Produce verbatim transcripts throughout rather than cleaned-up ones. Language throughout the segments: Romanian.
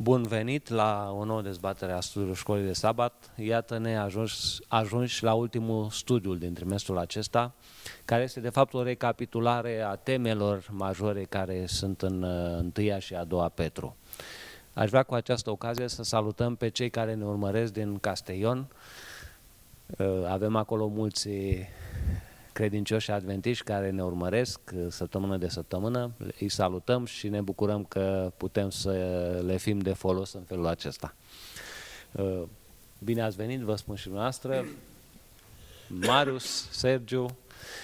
Bun venit la o nouă dezbatere a studiului Școlii de Sabat. Iată-ne ajunși, ajunși la ultimul studiu din trimestrul acesta, care este de fapt o recapitulare a temelor majore care sunt în întâia și a doua Petru. Aș vrea cu această ocazie să salutăm pe cei care ne urmăresc din Castellon. Avem acolo mulți credincioși adventiști care ne urmăresc săptămână de săptămână. Îi salutăm și ne bucurăm că putem să le fim de folos în felul acesta. Bine ați venit, vă spun și dumneavoastră. Marius, Sergiu.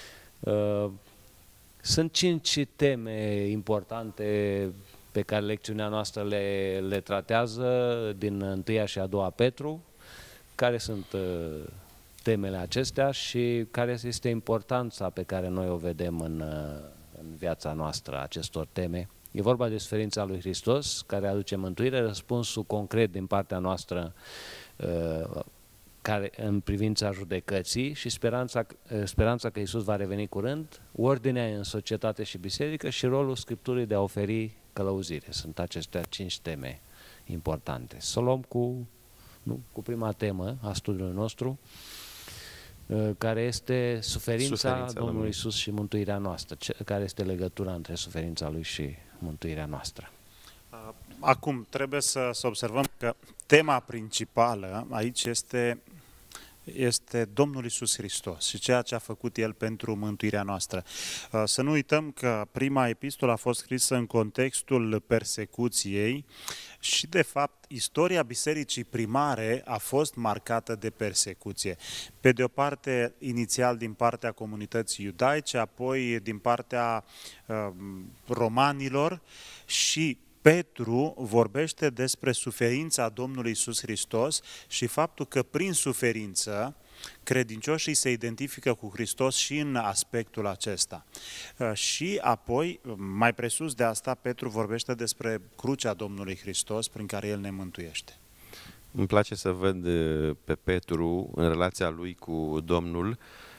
Sunt cinci teme importante pe care lecțiunea noastră le, le tratează din întâia și a doua Petru. Care sunt temele acestea și care este importanța pe care noi o vedem în, în viața noastră acestor teme. E vorba de suferința lui Hristos, care aduce mântuire, răspunsul concret din partea noastră care, în privința judecății și speranța, speranța că Iisus va reveni curând, ordinea în societate și biserică și rolul Scripturii de a oferi călăuzire. Sunt acestea cinci teme importante. Să luăm cu, nu, cu prima temă a studiului nostru, care este suferința, suferința Domnului Iisus și mântuirea noastră. Care este legătura între suferința Lui și mântuirea noastră? Acum, trebuie să, să observăm că tema principală aici este, este Domnul Iisus Hristos și ceea ce a făcut El pentru mântuirea noastră. Să nu uităm că prima epistolă a fost scrisă în contextul persecuției și, de fapt, istoria bisericii primare a fost marcată de persecuție. Pe de o parte, inițial din partea comunității iudaice, apoi din partea uh, romanilor și Petru vorbește despre suferința Domnului Iisus Hristos și faptul că prin suferință credincioșii se identifică cu Hristos și în aspectul acesta. Și apoi, mai presus de asta, Petru vorbește despre crucea Domnului Hristos prin care El ne mântuiește. Îmi place să văd pe Petru în relația lui cu Domnul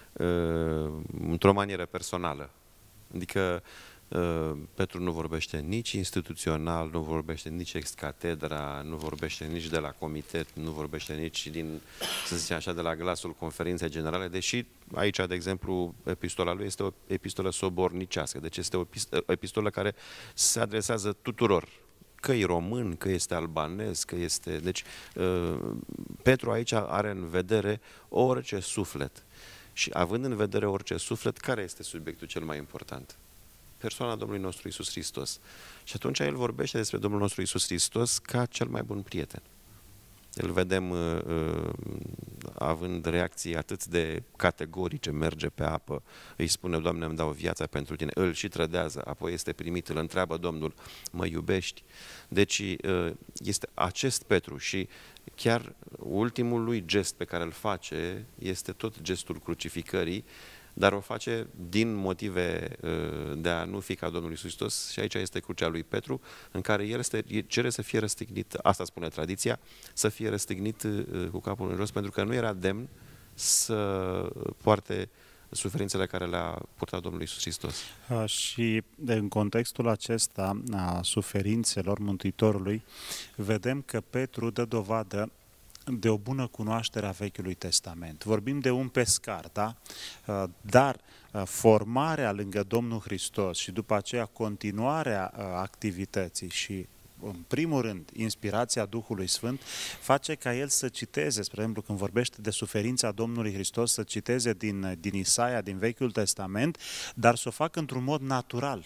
într-o manieră personală. Adică Petru nu vorbește nici instituțional, nu vorbește nici ex catedra, nu vorbește nici de la comitet, nu vorbește nici din, să zicem așa, de la glasul conferinței generale, deși aici, de exemplu, epistola lui este o epistolă sobornicească, deci este o epistolă care se adresează tuturor, că e român, că este albanez, că este... Deci, Petru aici are în vedere orice suflet. Și având în vedere orice suflet, care este subiectul cel mai important? Persoana Domnului nostru Iisus Hristos. Și atunci el vorbește despre Domnul nostru Iisus Hristos ca cel mai bun prieten. Îl vedem uh, uh, având reacții atât de categorice, merge pe apă, îi spune, Doamne, îmi dau viața pentru tine, îl și trădează, apoi este primit, îl întreabă Domnul, mă iubești? Deci uh, este acest Petru și chiar ultimul lui gest pe care îl face este tot gestul crucificării, dar o face din motive de a nu fi ca Domnul Iisus Hristos și aici este crucea lui Petru, în care el este, cere să fie răstignit, asta spune tradiția, să fie răstignit cu capul în jos, pentru că nu era demn să poarte suferințele care le-a purtat Domnul Iisus Hristos. Și în contextul acesta a suferințelor Mântuitorului, vedem că Petru dă dovadă de o bună cunoaștere a Vechiului Testament. Vorbim de un pescar, da? Dar formarea lângă Domnul Hristos și după aceea continuarea activității și, în primul rând, inspirația Duhului Sfânt face ca el să citeze, spre exemplu, când vorbește de suferința Domnului Hristos, să citeze din, din Isaia, din Vechiul Testament, dar să o facă într-un mod natural.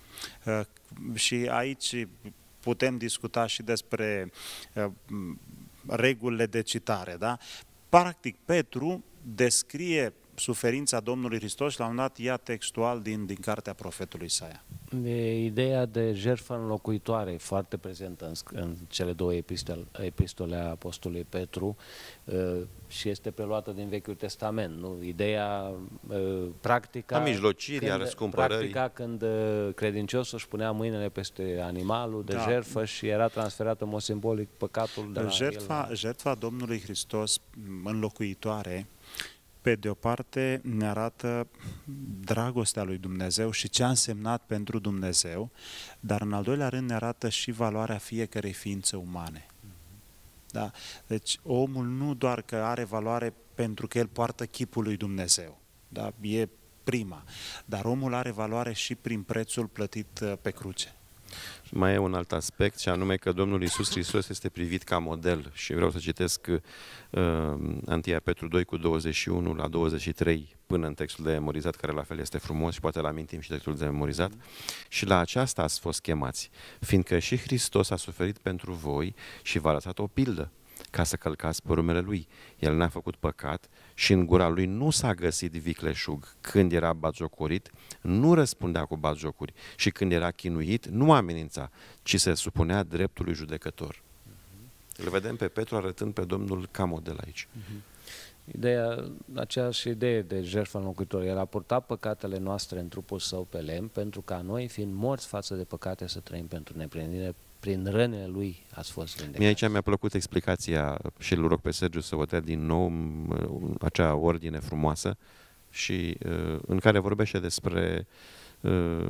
Și aici putem discuta și despre regulile de citare, da? Practic, Petru descrie suferința Domnului Hristos și la un dat ia textual din, din cartea profetului Isaia. De ideea de jertfă înlocuitoare foarte prezentă în, în cele două epistole, epistole a apostolului Petru uh, și este preluată din Vechiul Testament. Nu? Ideea uh, practica... A mijlocirii, a răscumpărării. Practica când uh, credinciosul își punea mâinile peste animalul de da. jertfă și era transferat în mod simbolic păcatul de la jertfa, el. Jertfa Domnului Hristos înlocuitoare pe de o parte ne arată dragostea lui Dumnezeu și ce a însemnat pentru Dumnezeu, dar în al doilea rând ne arată și valoarea fiecărei ființe umane. Da? Deci omul nu doar că are valoare pentru că el poartă chipul lui Dumnezeu, da? E prima, dar omul are valoare și prin prețul plătit pe cruce. Mai e un alt aspect, și anume că Domnul Iisus Hristos este privit ca model. Și vreau să citesc uh, întâi Petru doi cu douăzeci și unu la douăzeci și trei până în textul de memorizat, care la fel este frumos și poate îl amintim și textul de memorizat. Mm. Și la aceasta ați fost chemați, fiindcă și Hristos a suferit pentru voi și v-a lăsat o pildă, ca să călcați pe urmele Lui. El n-a făcut păcat și în gura Lui nu s-a găsit vicleșug. Când era batjocorit, nu răspundea cu batjocuri și când era chinuit, nu amenința, ci se supunea dreptului judecător. Uh-huh. Îl vedem pe Petru arătând pe Domnul ca model aici. Uh-huh. Ideea, aceeași idee de jertfă înlocuitor. El a purtat păcatele noastre în trupul său pe lemn, pentru ca noi, fiind morți față de păcate, să trăim pentru neprihănire. Prin rănile lui ați fost vindecați. Mie aici mi-a plăcut explicația și îl rog pe Sergiu să o dea din nou acea ordine frumoasă și în care vorbește despre uh,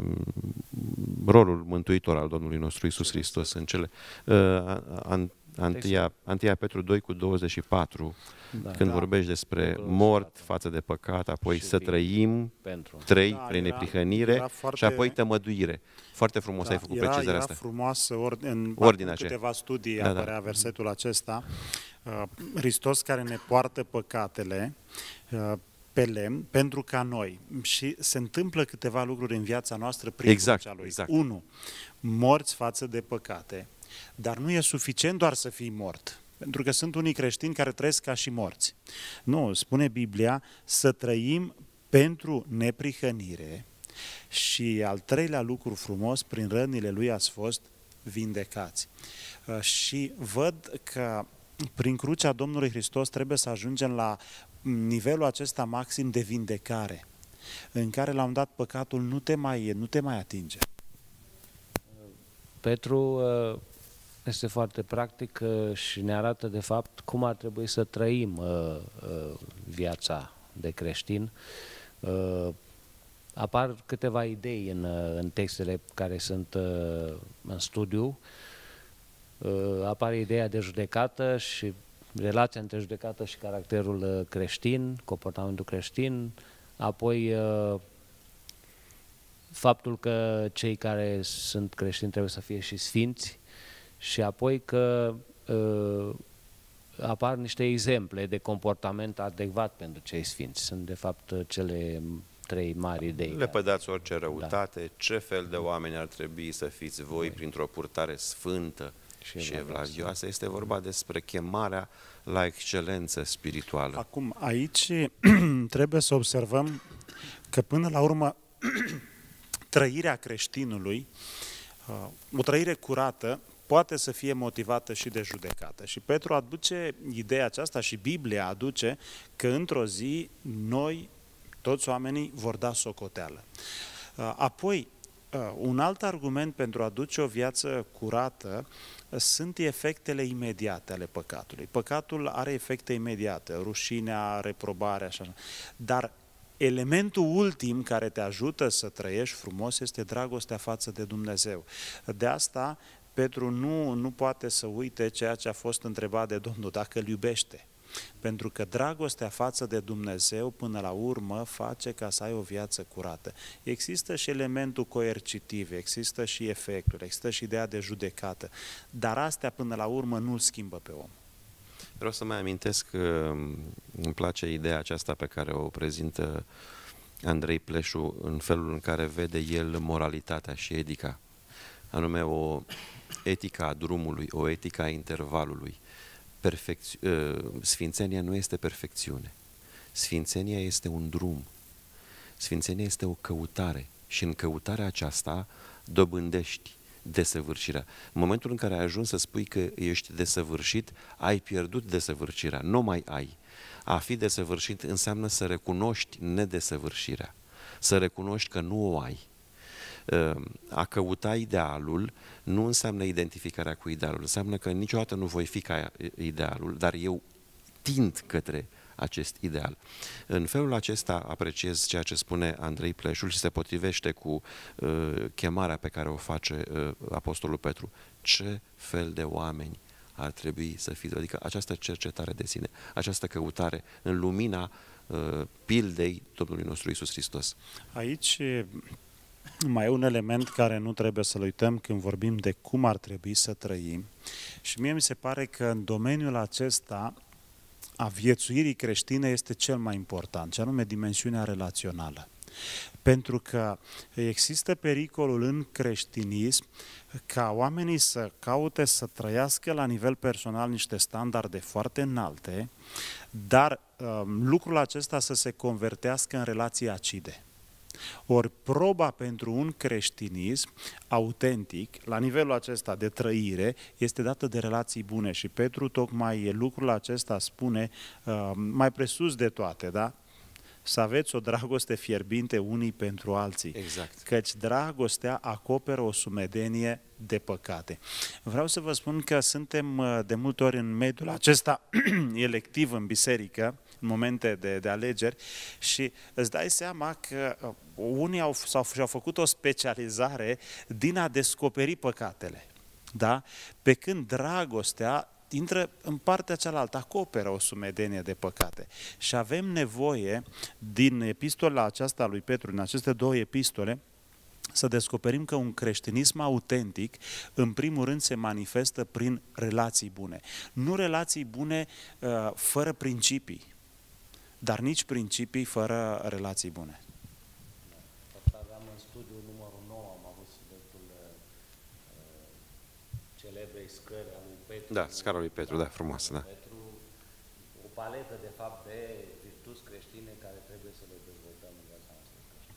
rolul mântuitor al Domnului nostru Iisus Hristos în cele uh, Antâia Petru doi cu douăzeci și patru, da, când da. vorbești despre mort față de păcat, apoi și să trăim, pentru. trei, da, prin neprihănire foarte... și apoi tămăduire. Foarte frumos da, ai făcut era, precizarea era asta. frumoasă, or, în ordinea câteva studii da, apărea da. versetul acesta. Uh, Hristos care ne poartă păcatele uh, pe lemn pentru ca noi. Și se întâmplă câteva lucruri în viața noastră prin exact, crucea lui. Exact. Unu, morți față de păcate. Dar nu e suficient doar să fii mort. Pentru că sunt unii creștini care trăiesc ca și morți. Nu, spune Biblia, să trăim pentru neprihănire și al treilea lucru frumos, prin rănile lui ați fost vindecați. Și văd că prin crucea Domnului Hristos trebuie să ajungem la nivelul acesta maxim de vindecare, în care la un dat păcatul nu te mai, nu te mai atinge. Petru este foarte practic și ne arată de fapt cum ar trebui să trăim uh, uh, viața de creștin. Uh, apar câteva idei în, în textele care sunt uh, în studiu. Uh, apare ideea de judecată și relația între judecată și caracterul creștin, comportamentul creștin, apoi uh, faptul că cei care sunt creștini trebuie să fie și sfinți, și apoi că uh, apar niște exemple de comportament adecvat pentru cei sfinți. Sunt de fapt cele trei mari idei. Lepădați orice răutate, da. Ce fel de oameni ar trebui să fiți voi printr-o purtare sfântă și, și evlavioasă. Este vorba despre chemarea la excelență spirituală. Acum, aici trebuie să observăm că până la urmă trăirea creștinului, o trăire curată, poate să fie motivată și de judecată. Și Petru aduce ideea aceasta și Biblia aduce că într-o zi noi, toți oamenii, vor da socoteală. Apoi, un alt argument pentru a duce o viață curată sunt efectele imediate ale păcatului. Păcatul are efecte imediate, rușinea, reprobarea, așa. Dar elementul ultim care te ajută să trăiești frumos este dragostea față de Dumnezeu. De asta Petru nu, nu poate să uite ceea ce a fost întrebat de Domnul, dacă îl iubește. Pentru că dragostea față de Dumnezeu până la urmă face ca să ai o viață curată. Există și elementul coercitiv, există și efectul, există și ideea de judecată, dar astea până la urmă nu îl schimbă pe om. Vreau să mai amintesc că îmi place ideea aceasta pe care o prezintă Andrei Pleșu în felul în care vede el moralitatea și etica, anume o etica a drumului, o etica a intervalului. Perfecți... Sfințenia nu este perfecțiune. Sfințenia este un drum. Sfințenia este o căutare și în căutarea aceasta dobândești desăvârșirea. În momentul în care ai ajuns să spui că ești desăvârșit, ai pierdut desăvârșirea, nu mai ai. A fi desăvârșit înseamnă să recunoști nedesăvârșirea, să recunoști că nu o ai. A căuta idealul nu înseamnă identificarea cu idealul, înseamnă că niciodată nu voi fi ca idealul, dar eu tind către acest ideal. În felul acesta apreciez ceea ce spune Andrei Pleșul și se potrivește cu uh, chemarea pe care o face uh, Apostolul Petru. Ce fel de oameni ar trebui să fie, adică această cercetare de sine, această căutare în lumina uh, pildei Domnului nostru Iisus Hristos. Aici mai e un element care nu trebuie să-l uităm când vorbim de cum ar trebui să trăim. Și mie mi se pare că în domeniul acesta a viețuirii creștine este cel mai important, ce anume dimensiunea relațională. Pentru că există pericolul în creștinism ca oamenii să caute să trăiască la nivel personal niște standarde foarte înalte, dar um, lucrul acesta să se convertească în relații acide. Ori proba pentru un creștinism autentic, la nivelul acesta de trăire, este dată de relații bune și Petru tocmai lucrul acesta spune uh, mai presus de toate, da? Să aveți o dragoste fierbinte unii pentru alții, exact. Căci dragostea acoperă o sumedenie de păcate. Vreau să vă spun că suntem de multe ori în mediul acesta electiv în biserică, în momente de, de alegeri, și îți dai seama că unii au, s-au, și-au făcut o specializare din a descoperi păcatele. Da? Pe când dragostea intră în partea cealaltă, acoperă o sumedenie de păcate. Și avem nevoie, din epistola aceasta lui Petru, în aceste două epistole, să descoperim că un creștinism autentic, în primul rând, se manifestă prin relații bune. Nu relații bune uh, fără principii, dar nici principii fără relații bune. Aveam în studiu numărul nouă, am avut subiectul uh, celebrei scări a lui Petru. Da, scara lui Petru, da, frumoasă, da. Petru, o paletă, de fapt, de virtuți creștine care trebuie să le dezvoltăm în viața noastră creștină.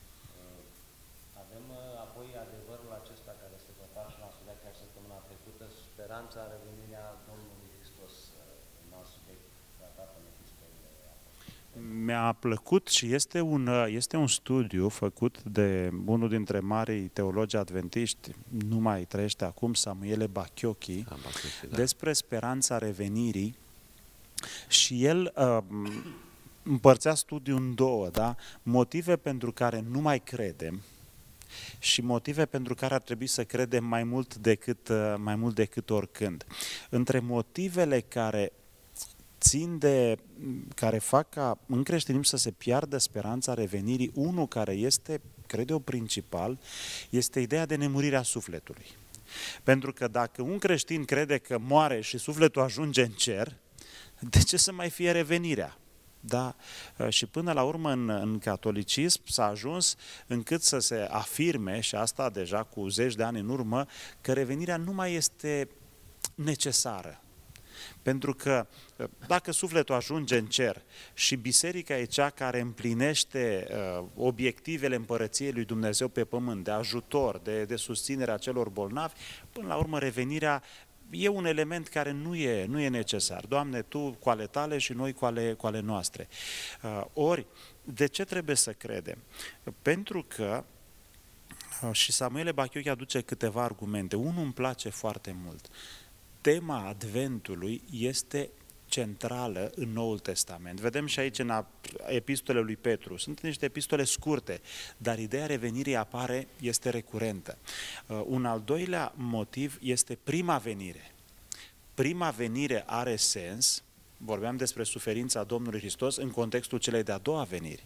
Avem apoi adevărul acesta care se păta și l-am studiat chiar săptămâna trecută, speranța revenirea Domnului Hristos, în alt subiect tratat în epistolele. Mi-a plăcut și este un, este un studiu făcut de unul dintre marii teologi adventiști, nu mai trăiește acum, Samuele Bachiochi, da. despre speranța revenirii, și el uh, împărțea studiul în două, da? Motive pentru care nu mai credem și motive pentru care ar trebui să credem mai mult decât, mai mult decât oricând. Între motivele care țin de, care fac ca în creștinism să se piardă speranța revenirii, unul care este, cred eu, principal, este ideea de nemurirea sufletului. Pentru că dacă un creștin crede că moare și sufletul ajunge în cer, de ce să mai fie revenirea? Da? Și până la urmă în, în catolicism s-a ajuns încât să se afirme, și asta deja cu zeci de ani în urmă, că revenirea nu mai este necesară. Pentru că dacă sufletul ajunge în cer și biserica e cea care împlinește uh, obiectivele împărăției lui Dumnezeu pe pământ, de ajutor, de, de susținere a celor bolnavi, până la urmă revenirea e un element care nu e, nu e necesar. Doamne, Tu cu ale Tale și noi cu ale, cu ale noastre. Uh, ori, de ce trebuie să credem? Pentru că, uh, și Samuele Bachiochi aduce câteva argumente. Unul îmi place foarte mult. Tema Adventului este centrală în Noul Testament. Vedem și aici în epistolele lui Petru. Sunt niște epistole scurte, dar ideea revenirii apare, este recurentă. Uh, un al doilea motiv este prima venire. Prima venire are sens, vorbeam despre suferința Domnului Hristos, în contextul celei de-a doua veniri.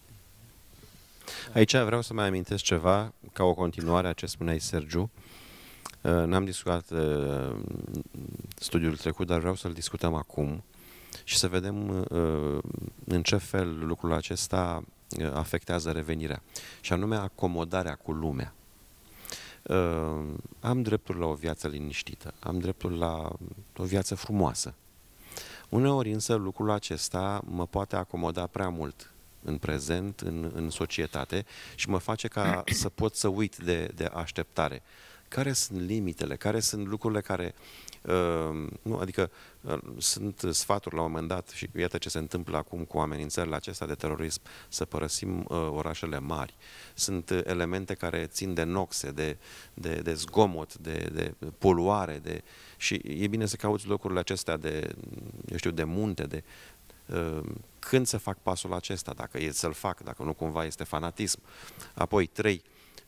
Aici vreau să mai amintesc ceva, ca o continuare a ce spuneai, Sergiu. N-am discutat uh, studiul trecut, dar vreau să-l discutăm acum și să vedem uh, în ce fel lucrul acesta uh, afectează revenirea, și anume acomodarea cu lumea. Uh, am dreptul la o viață liniștită, am dreptul la o viață frumoasă. Uneori însă lucrul acesta mă poate acomoda prea mult în prezent, în, în societate, și mă face ca să pot să uit de, de așteptare. Care sunt limitele, care sunt lucrurile care, uh, nu, adică uh, sunt sfaturi la un moment dat, și iată ce se întâmplă acum cu amenințările acestea de terorism, să părăsim uh, orașele mari. Sunt uh, elemente care țin de noxe, de, de, de zgomot, de, de poluare, de, și e bine să cauți locurile acestea de, eu știu, de munte, de, Când să fac pasul acesta, dacă e să-l fac, dacă nu cumva este fanatism. Apoi, trei,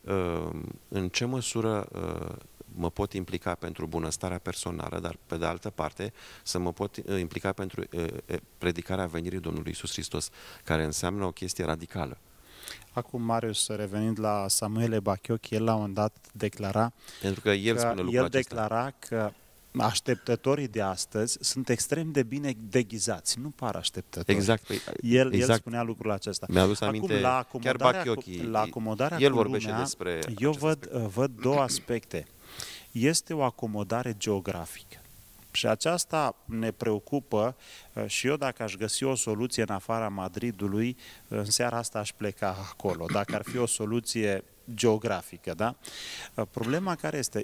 în ce măsură mă pot implica pentru bunăstarea personală, dar pe de altă parte să mă pot implica pentru predicarea venirii Domnului Iisus Hristos, care înseamnă o chestie radicală. Acum, Marius, revenind la Samuel Bachioc, el la un moment dat declara Pentru că el, că spune lucrul el acesta. declara că așteptătorii de astăzi sunt extrem de bine deghizați, nu par așteptători. Exact. Păi, el, exact. el spunea lucrul acesta. Mi-a adus aminte, Acum, la chiar acomodarea, Bachiochi, la acomodarea el cu vorbește lumea, despre eu acest văd, aspect. văd două aspecte. Este o acomodare geografică. Și aceasta ne preocupă și eu dacă aș găsi o soluție în afara Madridului, în seara asta aș pleca acolo, dacă ar fi o soluție geografică. Da? Problema care este,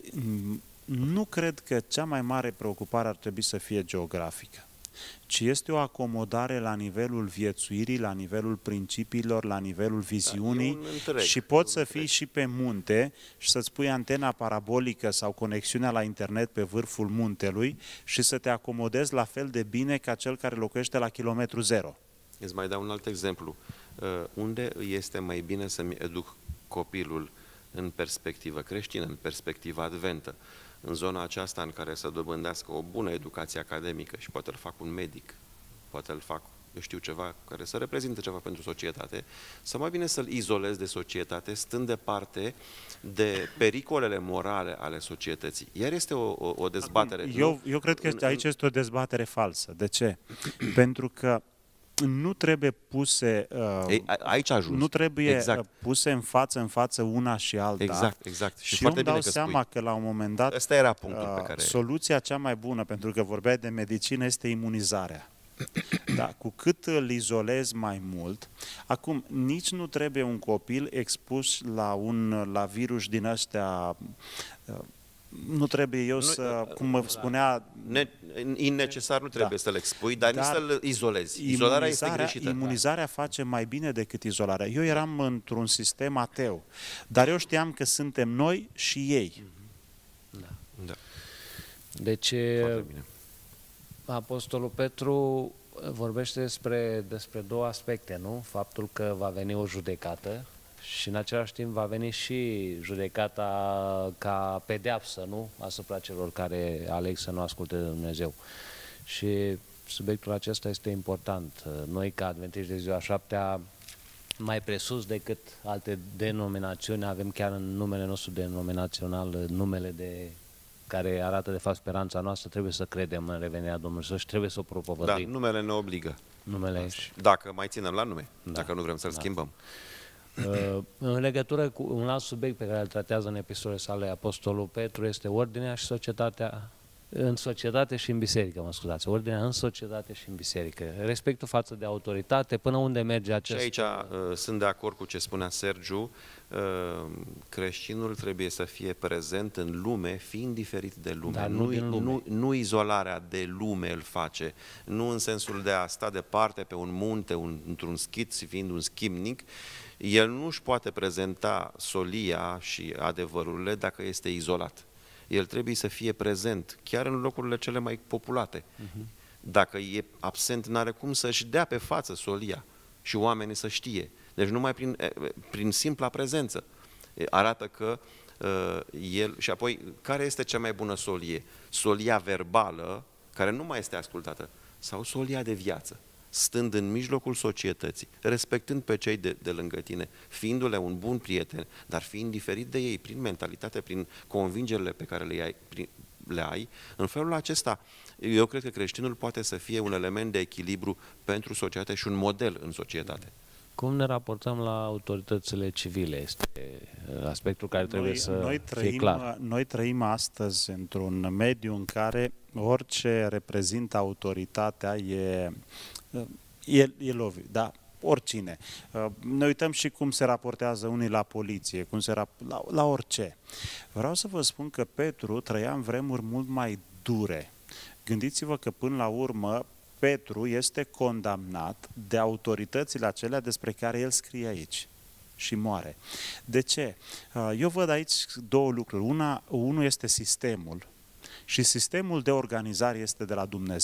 nu cred că cea mai mare preocupare ar trebui să fie geografică, ci este o acomodare la nivelul viețuirii, la nivelul principiilor, la nivelul viziunii da, și poți să fii și pe munte și să-ți pui antena parabolică sau conexiunea la internet pe vârful muntelui și să te acomodezi la fel de bine ca cel care locuiește la kilometru zero. Îți mai dau un alt exemplu. Uh, unde este mai bine să-mi educ copilul în perspectivă creștină, în perspectivă adventă? În zona aceasta în care să dobândească o bună educație academică și poate îl fac un medic, poate îl fac, eu știu, ceva care să reprezinte ceva pentru societate, sau mai bine să-l izolez de societate, stând departe de pericolele morale ale societății. Iar este o, o, o dezbatere. Eu, eu cred că în, aici este o dezbatere falsă. De ce? Pentru că nu trebuie puse uh, Ei, aici ajung. Nu trebuie exact. puse în față în față una și alta. Exact, exact. Și, și eu îmi dau că seama spui. că la un moment dat Ăsta era punctul uh, pe care... soluția cea mai bună, pentru că vorbeai de medicină, este imunizarea. Da, cu cât îl izolezi mai mult, acum nici nu trebuie un copil expus la un la virus din ăstea. Uh, nu trebuie eu nu, să, cum mă spunea... Ne, innecesar nu trebuie da. să-l expui, dar, dar nici să-l izolezi. Izolarea este greșită. Imunizarea face mai bine decât izolarea. Eu eram într-un sistem ateu, dar eu știam că suntem noi și ei. Da. Da. Deci, Apostolul Petru vorbește despre, despre două aspecte, nu? Faptul că va veni o judecată și în același timp va veni și judecata ca pedeapsă, nu? Asupra celor care aleg să nu asculte de Dumnezeu. Și subiectul acesta este important. Noi, ca adventiști de ziua șaptea, mai presus decât alte denominațiuni, avem chiar în numele nostru denominațional numele de care arată de fapt speranța noastră, trebuie să credem în revenirea Domnului Iisus și trebuie să o propovăduim. Da, numele ne obligă. Numele Dacă mai ținem la nume, da. Dacă nu vrem să-l da. schimbăm. În legătură cu un alt subiect pe care îl tratează în epistolele sale Apostolul Petru este ordinea și societatea, în societate și în biserică, mă scuzați, ordinea în societate și în biserică, respectul față de autoritate, până unde merge acest... Și aici uh, sunt de acord cu ce spunea Sergiu, uh, creștinul trebuie să fie prezent în lume, fiind diferit de lume. Dar nu, nu, lume. Nu, nu izolarea de lume îl face, nu în sensul de a sta departe pe un munte, un, într-un schit, fiind un schimnic. El nu își poate prezenta solia și adevărurile dacă este izolat. El trebuie să fie prezent, chiar în locurile cele mai populate. Uh-huh. Dacă e absent, n-are cum să-și dea pe față solia și oamenii să știe. Deci numai prin, prin simpla prezență arată că uh, el... Și apoi, care este cea mai bună solie? Solia verbală, care nu mai este ascultată, sau solia de viață? Stând în mijlocul societății, respectând pe cei de, de lângă tine, fiindu-le un bun prieten, dar fiind diferit de ei, prin mentalitate, prin convingerile pe care le ai, prin, le ai, în felul acesta, eu cred că creștinul poate să fie un element de echilibru pentru societate și un model în societate. Cum ne raportăm la autoritățile civile? Este aspectul care trebuie noi, să noi trăim, fie clar. Noi trăim astăzi într-un mediu în care orice reprezintă autoritatea e... E, e lovit, da, oricine. Ne uităm și cum se raportează unii la poliție, cum se rap- la, la orice. Vreau să vă spun că Petru trăia în vremuri mult mai dure. Gândiți-vă că până la urmă Petru este condamnat de autoritățile acelea despre care el scrie aici și moare. De ce? Eu văd aici două lucruri. Una, unul este sistemul și sistemul de organizare este de la Dumnezeu.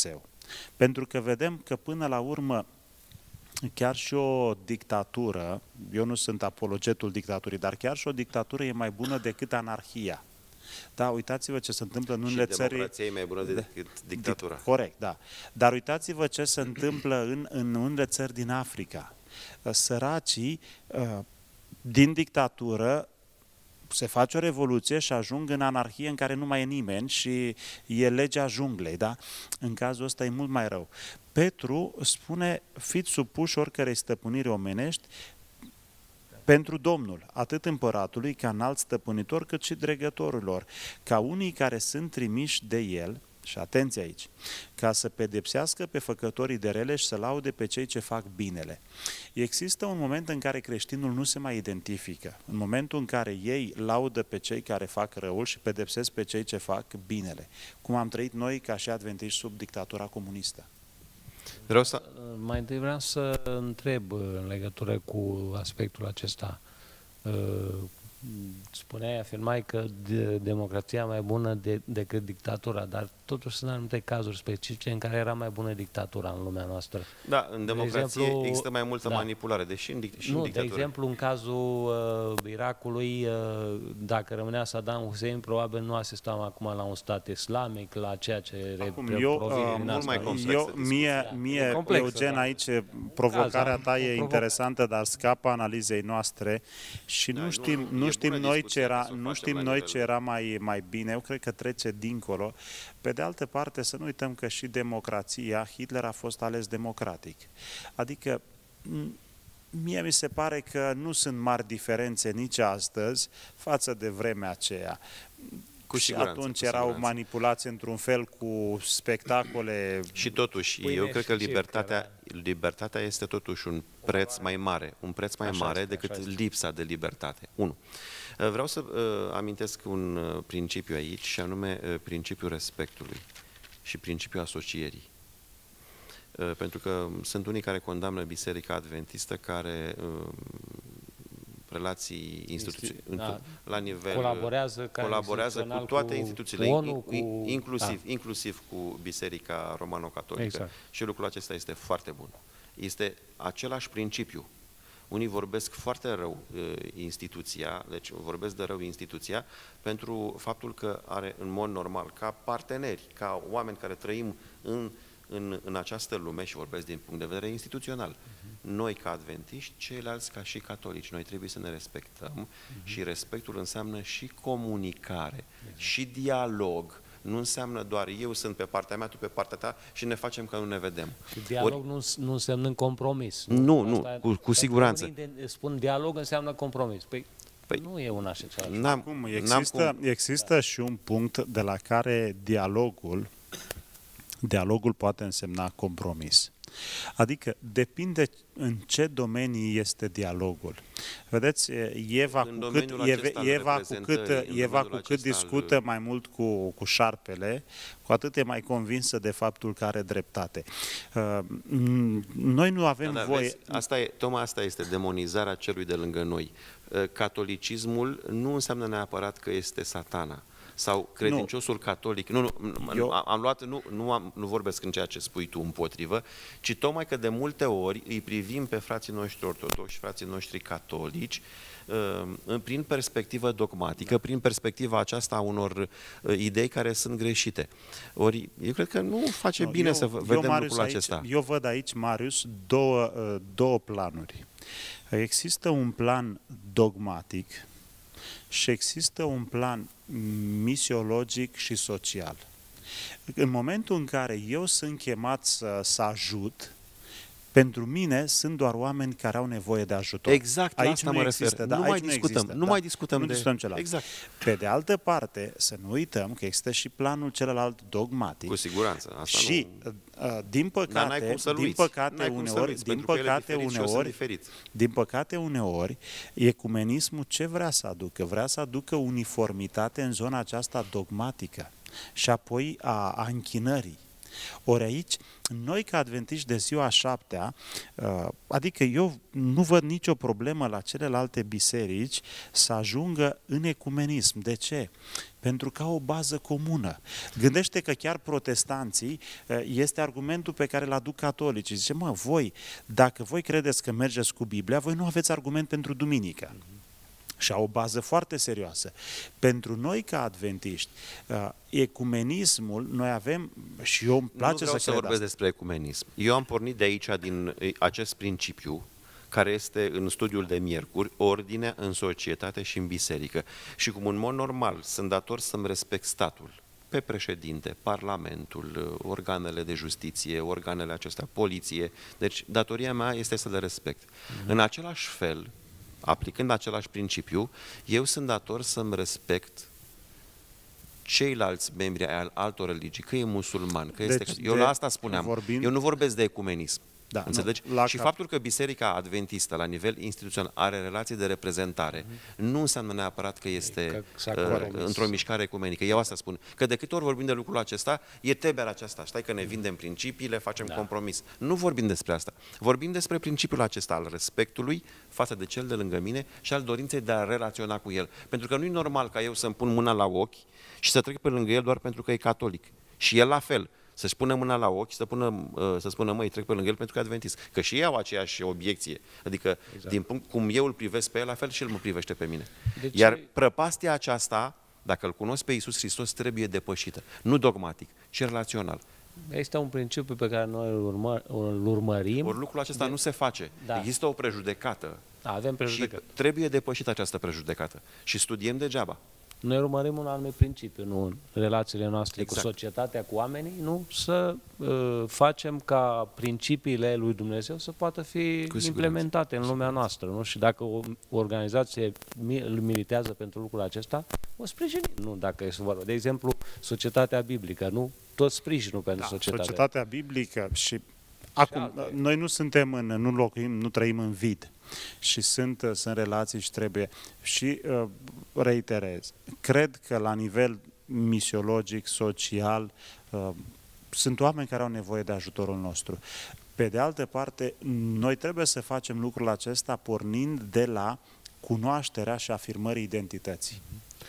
Pentru că vedem că până la urmă chiar și o dictatură, eu nu sunt apologetul dictaturii, dar chiar și o dictatură e mai bună decât anarhia. Da, uitați-vă ce se întâmplă în unele țări... Și democrația e mai bună decât dictatura. Corect, da. Dar uitați-vă ce se întâmplă în, în unele țări din Africa. Săracii, din dictatură, se face o revoluție și ajung în anarhie în care nu mai e nimeni și e legea junglei, da? În cazul ăsta e mult mai rău. Petru spune, fiți supuși oricărei stăpâniri omenești pentru Domnul, atât împăratului ca înalt stăpânitor, cât și dregătorilor, ca unii care sunt trimiși de el, și atenție aici, ca să pedepsească pe făcătorii de rele și să laude pe cei ce fac binele. Există un moment în care creștinul nu se mai identifică, în momentul în care ei laudă pe cei care fac răul și pedepsesc pe cei ce fac binele, cum am trăit noi ca și adventiști sub dictatura comunistă. Vreau să... Mai întâi vreau să întreb în legătură cu aspectul acesta. Spuneai, afirmai că democrația e mai bună de, decât dictatura, dar totuși sunt anumite cazuri specifice în care era mai bună dictatura în lumea noastră. Da, în democrație de exemplu, există mai multă da. manipulare, deși în, și nu, în dictatură. De exemplu, în cazul uh, Irakului, uh, dacă rămânea Saddam Hussein, probabil nu asistam acum la un stat islamic, la ceea ce acum, eu, provine uh, din mult asta. mai complex eu, mie, mie complexă, Eugen, da. aici provocarea Caz, ta e provoc... interesantă, dar scapă analizei noastre și da, nu știm, nu, nu știm noi ce era, să nu știm noi ce era mai, mai bine. Eu cred că trece dincolo. Pe de altă parte, să nu uităm că și democrația, Hitler a fost ales democratic. Adică, mie mi se pare că nu sunt mari diferențe nici astăzi față de vremea aceea. Cu și atunci erau manipulați într-un fel cu spectacole... Și totuși, Pâine eu cred că libertatea, libertatea este totuși un preț mai mare, un preț mai așa mare este, decât lipsa de libertate. Unu. Vreau să uh, amintesc un uh, principiu aici, și anume uh, principiul respectului și principiul asocierii. Uh, pentru că sunt unii care condamnă Biserica Adventistă, care uh, relații instituționale, da, la nivel, colaborează, colaborează cu toate cu instituțiile, ONU, cu, inclusiv, da. inclusiv cu Biserica Romano-Catolică. Exact. Și lucrul acesta este foarte bun. Este același principiu. Unii vorbesc foarte rău uh, instituția, deci vorbesc de rău instituția, pentru faptul că are în mod normal, ca parteneri, ca oameni care trăim în, în, în această lume, și vorbesc din punct de vedere instituțional, uh-huh. noi ca adventiști, ceilalți ca și catolici, noi trebuie să ne respectăm uh-huh. și respectul înseamnă și comunicare, exact. și dialog. Nu înseamnă doar eu sunt pe partea mea, tu pe partea ta și ne facem că nu ne vedem. Și dialog Ori... nu, nu înseamnă compromis. Nu, nu, nu cu, cu siguranță. Spun dialog înseamnă compromis. Păi, păi nu e una și cealaltă. Acum, există, cum... există da. și un punct de la care dialogul, dialogul poate însemna compromis. Adică depinde în ce domenii este dialogul. Vedeți, Eva în cu cât, Eva cu cât, Eva cu cât discută al... mai mult cu, cu șarpele, cu atât e mai convinsă de faptul că are dreptate. Uh, noi nu avem da, da, voie... Vezi, asta e, tocmai asta este demonizarea celui de lângă noi. Catolicismul nu înseamnă neapărat că este satana. Sau credinciosul nu. catolic, nu, nu, Eu... am luat, nu, nu, am, nu vorbesc în ceea ce spui tu împotrivă, ci tocmai că de multe ori îi privim pe frații noștri ortodoxi, frații noștri catolici, uh, prin perspectivă dogmatică, da. prin perspectiva aceasta a unor uh, idei care sunt greșite. Ori eu cred că nu face no, bine eu, să vedem eu, Marius, lucrul aici, acesta. Eu văd aici, Marius, două, uh, două planuri. Există un plan dogmatic și există un plan misiologic și social. În momentul în care eu sunt chemat să, să ajut, pentru mine sunt doar oameni care au nevoie de ajutor. Exact, aici la asta nu mă există, refer. Da, nu aici mai nu discutăm, există, nu da, mai discutăm nu de... discutăm celălalt. Exact. Pe de altă parte, să nu uităm că există și planul celălalt dogmatic. Cu siguranță. Asta și, nu... din păcate, din păcate uneori, din păcate uneori, din păcate uneori, ecumenismul ce vrea să aducă? Vrea să aducă uniformitate în zona aceasta dogmatică și apoi a, a închinării. Ori aici, noi ca adventiști de ziua a șaptea, adică eu nu văd nicio problemă la celelalte biserici să ajungă în ecumenism. De ce? Pentru că au o bază comună. Gândește că chiar protestanții, este argumentul pe care îl aduc catolicii. Zice, mă, voi, dacă voi credeți că mergeți cu Biblia, voi nu aveți argument pentru duminică. Și au o bază foarte serioasă. Pentru noi ca adventiști, ecumenismul, noi avem, și eu îmi place nu vreau să, să cred vorbesc asta. despre ecumenism. Eu am pornit de aici, din acest principiu, care este în studiul de miercuri, ordinea în societate și în biserică. Și cum în mod normal sunt dator să-mi respect statul, pe președinte, parlamentul, organele de justiție, organele acestea, poliție, deci datoria mea este să le respect. Mm-hmm. În același fel, aplicând același principiu, eu sunt dator să-mi respect ceilalți membri ai altor religii, că e musulman, că este... Deci, eu de, la asta spuneam, vorbind... eu nu vorbesc de ecumenism. Da, înțelegi? Nu, și cap... faptul că Biserica Adventistă, la nivel instituțional, are relații de reprezentare, mm-hmm. nu înseamnă neapărat că este că uh, într-o mișcare ecumenică. Eu asta spun. Că de câte ori vorbim de lucrul acesta, e teberea aceasta. Stai că ne vindem principiile, facem da. compromis. Nu vorbim despre asta. Vorbim despre principiul acesta al respectului față de cel de lângă mine și al dorinței de a relaționa cu el. Pentru că nu e normal ca eu să-mi pun mâna la ochi și să trec pe lângă el doar pentru că e catolic. Și el la fel. Să-și pună mâna la ochi, să, pună, să spună, măi, trec pe lângă el pentru că e adventist. Că și ei au aceeași obiecție. Adică, exact. din punct cum eu îl privesc pe el, la fel și el mă privește pe mine. De Iar ce? prăpastia aceasta, dacă îl cunosc pe Iisus Hristos, trebuie depășită. Nu dogmatic, ci relațional. Este un principiu pe care noi îl, urmă, îl urmărim. Ori lucrul acesta de... nu se face. Da. Există o prejudecată. Da, avem prejudecată. Și trebuie depășită această prejudecată. Și studiem degeaba. Noi urmărim un anumit principiu, nu în relațiile noastre exact. cu societatea, cu oamenii, nu să uh, facem ca principiile lui Dumnezeu să poată fi cu implementate în lumea noastră. Nu? Și dacă o organizație îl militează pentru lucrul acesta, o sprijinim. Nu, dacă este vorba. De exemplu, societatea biblică, nu? Tot sprijinul pentru da, societatea. Societatea biblică și acum, și noi nu suntem în, nu locuim, nu trăim în vid. Și sunt, sunt relații și trebuie. Și uh, reiterez, cred că la nivel misiologic, social, uh, sunt oameni care au nevoie de ajutorul nostru. Pe de altă parte, noi trebuie să facem lucrul acesta pornind de la cunoașterea și afirmării identității.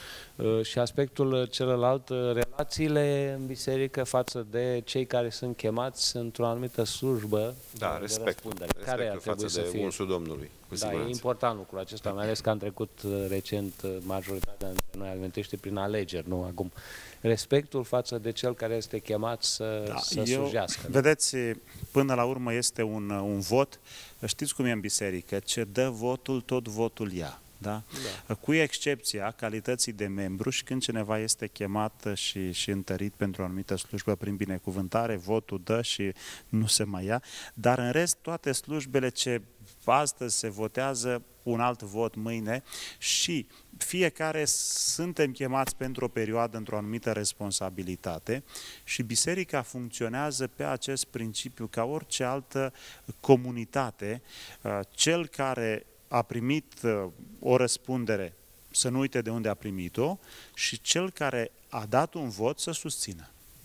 Și aspectul celălalt, relațiile în biserică față de cei care sunt chemați într-o anumită slujbă da, de respect, răspundere. Care ar trebui față să fie? De unsul Domnului, cu da, e important lucrul acesta, mai ales că am trecut recent majoritatea dintre noi adventiști prin alegeri, nu acum. Respectul față de cel care este chemat să, da, să eu, slujească. Vedeți, până la urmă este un, un vot, știți cum e în biserică, ce dă votul, tot votul ia. Da? Da. Cu excepția calității de membru și când cineva este chemat și, și întărit pentru o anumită slujbă prin binecuvântare, votul dă și nu se mai ia, dar în rest toate slujbele ce astăzi se votează, un alt vot mâine și fiecare suntem chemați pentru o perioadă într-o anumită responsabilitate și biserica funcționează pe acest principiu ca orice altă comunitate, cel care a primit o răspundere să nu uite de unde a primit-o și cel care a dat un vot să susțină.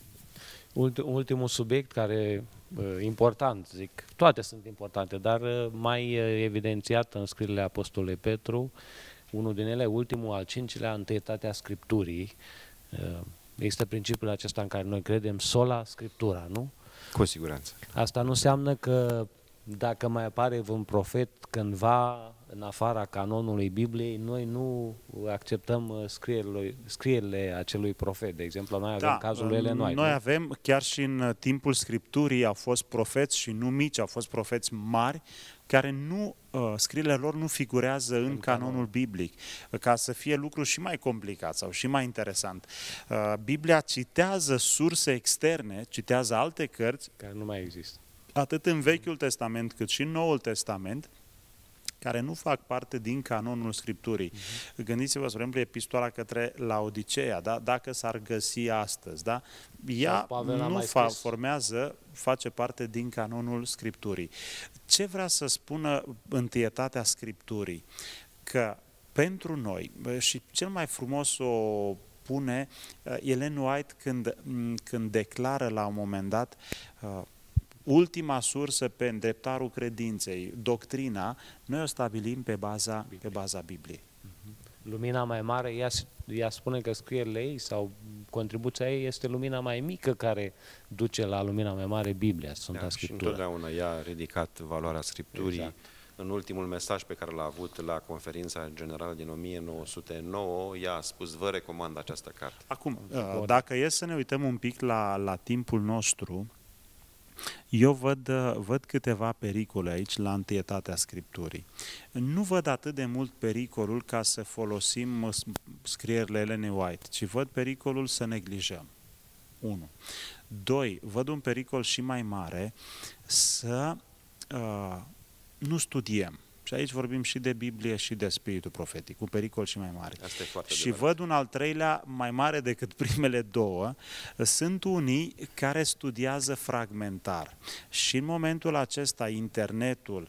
Ultimul subiect care important, zic, toate sunt importante, dar mai evidențiat în scrierile Apostolului Petru, unul din ele, ultimul, al cincilea, întâietatea Scripturii. Există principiul acesta în care noi credem, sola Scriptura, nu? Cu siguranță. Asta nu înseamnă că dacă mai apare un profet cândva în afara canonului Bibliei, noi nu acceptăm scrierile, scrierile acelui profet. De exemplu, noi avem da, cazul lui Ellen White. Noi nu? avem, chiar și în timpul Scripturii, au fost profeți și nu mici, au fost profeți mari, care nu, uh, scrierile lor nu figurează în, în canonul canon. biblic, ca să fie lucruri și mai complicat sau și mai interesant. Uh, Biblia citează surse externe, citează alte cărți care nu mai există. Atât în Vechiul Testament cât și în Noul Testament, care nu fac parte din canonul Scripturii. Uh-huh. Gândiți-vă, spre exemplu, epistola către Laodiceea, da? Dacă s-ar găsi astăzi, da? Ea nu fa- formează, face parte din canonul Scripturii. Ce vrea să spună întâietatea Scripturii? Că pentru noi, și cel mai frumos o spune Ellen White când, când declară la un moment dat ultima sursă pe îndreptarul credinței, doctrina, noi o stabilim pe baza, pe baza Bibliei. Lumina mai mare, ea, ea spune că scrierile ei sau contribuția ei este lumina mai mică care duce la lumina mai mare, Biblia, Sfânta da, Scriptură. Și întotdeauna ea a ridicat valoarea Scripturii. Exact. În ultimul mesaj pe care l-a avut la conferința generală din o mie nouă sute nouă, ea a spus, vă recomand această carte. Acum, dacă e să ne uităm un pic la, la timpul nostru, eu văd, văd câteva pericole aici la întâietatea Scripturii. Nu văd atât de mult pericolul ca să folosim scrierile Ellen White, ci văd pericolul să neglijăm. Unu. Doi, văd un pericol și mai mare să uh, nu studiem. Și aici vorbim și de Biblie și de spiritul profetic, un pericol și mai mare. Asta e foarte și adevărat. văd un al treilea, mai mare decât primele două, sunt unii care studiază fragmentar. Și în momentul acesta, internetul,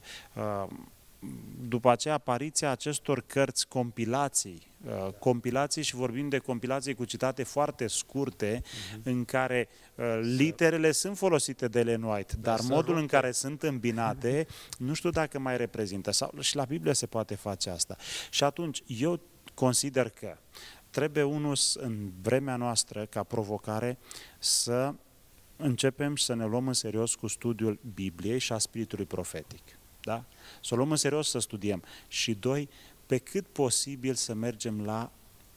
după aceea apariția acestor cărți, compilații, compilații și vorbim de compilații cu citate foarte scurte, uh-huh. în care uh, literele sunt folosite de Ellen White, dar, dar modul în care sunt îmbinate, nu știu dacă mai reprezintă. Sau și la Biblie se poate face asta. Și atunci, eu consider că trebuie unul în vremea noastră, ca provocare, să începem să ne luăm în serios cu studiul Bibliei și a spiritului profetic. Da? Să o luăm în serios, să studiem. Și doi, pe cât posibil să mergem la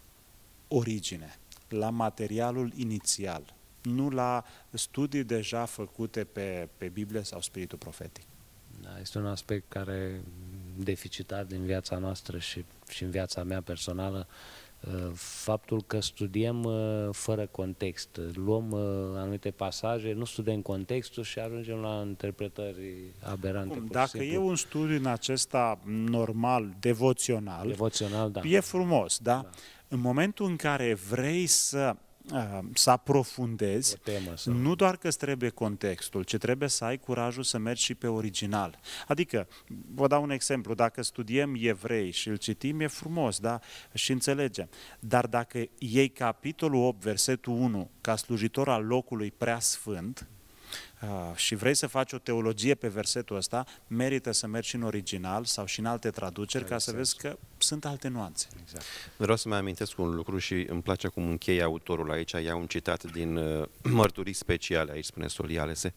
origine, la materialul inițial, nu la studii deja făcute pe, pe Biblie sau spiritul profetic. Da, este un aspect care deficitar din viața noastră și, și în viața mea personală, faptul că studiem fără context, luăm anumite pasaje, nu studiem contextul și ajungem la interpretări aberante. Cum, dacă e un studiu în acesta normal, devoțional, devoțional da. e frumos, da? da? În momentul în care vrei să să aprofundezi, temă, sau... nu doar că îți trebuie contextul, ci trebuie să ai curajul să mergi și pe original. Adică, vă dau un exemplu, dacă studiem Evrei și îl citim, e frumos, da? Și înțelegem. Dar dacă iei capitolul opt, versetul unu, ca slujitor al locului preasfânt, Uh, și vrei să faci o teologie pe versetul ăsta, merită să mergi în original sau și în alte traduceri, ca să vezi că sunt alte nuanțe. Exact. Vreau să mai amintesc un lucru și îmi place cum încheie autorul aici, ia un citat din uh, Mărturii speciale, aici spune Solialese.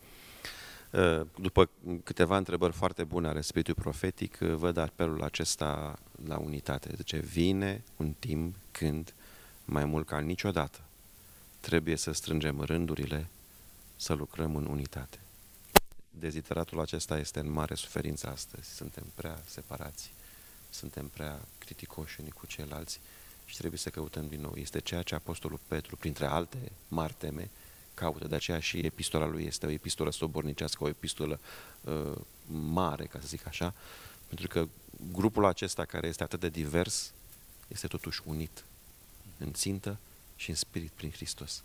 Uh, după câteva întrebări foarte bune ale spiritului profetic, uh, văd apelul acesta la unitate. Zice, vine un timp când, mai mult ca niciodată, trebuie să strângem rândurile, să lucrăm în unitate. Dezideratul acesta este în mare suferință astăzi. Suntem prea separați, suntem prea criticoși unii cu ceilalți și trebuie să căutăm din nou. Este ceea ce Apostolul Petru, printre alte mari teme, caută. De aceea și epistola lui este o epistolă sobornicească, o epistolă uh, mare, ca să zic așa, pentru că grupul acesta, care este atât de divers, este totuși unit în țintă și în spirit prin Hristos.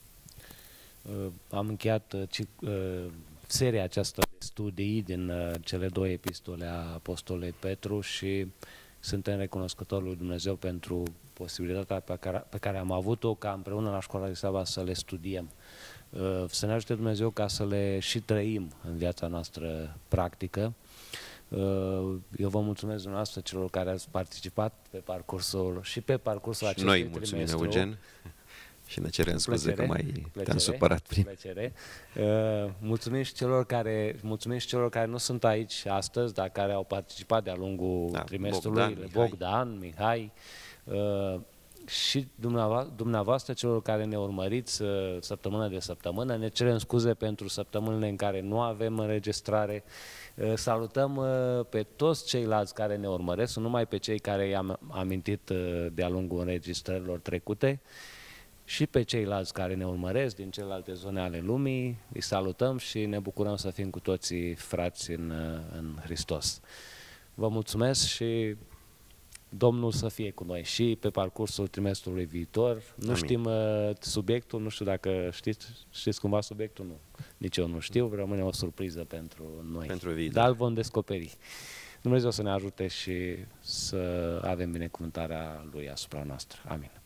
Uh, am încheiat uh, seria aceasta de studii din uh, cele două epistole a Apostolului Petru și suntem recunoscători lui Dumnezeu pentru posibilitatea pe care, pe care am avut-o ca împreună la Școala de Sabat să le studiem. Uh, să ne ajute Dumnezeu ca să le și trăim în viața noastră practică. Uh, eu vă mulțumesc dumneavoastră celor care ați participat pe parcursul și pe parcursul și acestui noi mulțumim, trimestru. Eugen. Și ne cerem scuze plăcere, că mai plăcere, te-am supărat prin... Plăcere. Uh, mulțumim și celor care, mulțumim și celor care nu sunt aici astăzi, dar care au participat de-a lungul da, trimestrului, Bogdan, Bogdan, Mihai, uh, și dumneavoastră, dumneavoastră celor care ne urmăriți uh, săptămână de săptămână. Ne cerem scuze pentru săptămânile în care nu avem înregistrare. Uh, salutăm uh, pe toți ceilalți care ne urmăresc, nu numai pe cei care i-am amintit uh, de-a lungul înregistrărilor trecute, și pe ceilalți care ne urmăresc din celelalte zone ale lumii, îi salutăm și ne bucurăm să fim cu toții frați în, în Hristos. Vă mulțumesc și Domnul să fie cu noi și pe parcursul trimestrului viitor. Nu Amin. Știm uh, subiectul, nu știu dacă știți, știți cumva subiectul, nu. Nici eu nu știu, rămâne o surpriză pentru noi, pentru viitor. Dar îl vom descoperi. Dumnezeu să ne ajute și să avem binecuvântarea Lui asupra noastră. Amin.